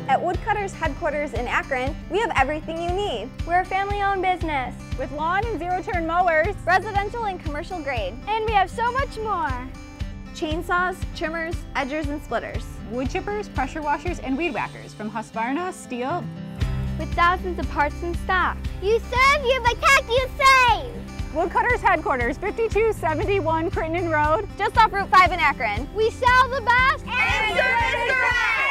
At Woodcutters headquarters in Akron, we have everything you need. We're a family-owned business with lawn and zero-turn mowers, residential and commercial grade. And we have so much more. Chainsaws, trimmers, edgers, and splitters. Wood chippers, pressure washers, and weed whackers from Husqvarna, Steel. With thousands of parts in stock. You serve, you protect, you save! Woodcutters headquarters, 5271 Crittenden Road. Just off Route 5 in Akron. We sell the best and service the rest!